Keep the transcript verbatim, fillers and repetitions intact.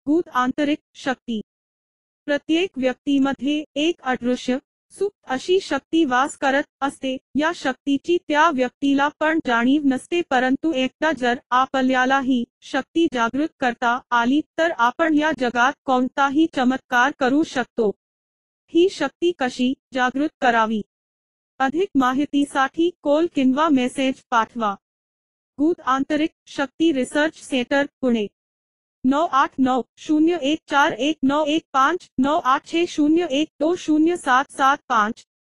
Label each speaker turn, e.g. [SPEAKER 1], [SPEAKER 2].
[SPEAKER 1] गूढ आंतरिक शक्ती. प्रत्येक व्यक्तीमध्ये एक अदृश्य सुप्त अशी शक्ती वास करत असते. या शक्तीची त्या व्यक्तीला पण जाणीव नसते, परंतु एकदा जर आपल्याला ही शक्ती जागृत करता आली तर आपण या जगात कोणताही चमत्कार करू शकतो. ही शक्ती कशी जागृत करावी? अधिक माहितीसाठी कॉल किंवा मेसेज पाठवा. गूढ आंतरिक शक्ती रिसर्च सेंटर, पुणे. नौ आठ नौ शून्य एक चार एक नौ एक पाँच नौ आठ छः शून्य एक दो शून्य सात सात पाँच.